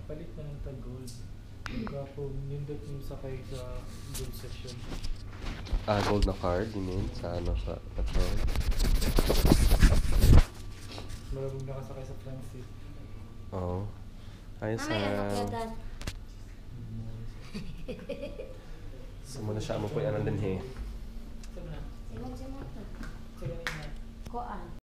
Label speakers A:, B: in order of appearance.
A: Palit na ng tag-gold. Kapo, nindot yung sakay sa gold section.
B: Ah, gold na card, you mean? Sa ano, sa patrol?
A: Marunong nakasakay sa front seat.
B: Oo. Ayos
C: Mamaya
B: na.
C: anak ya dad.
B: Sumuna siya mo po yan din he.
A: Saan na?
C: Simon to.
A: Saan na?
C: Koan.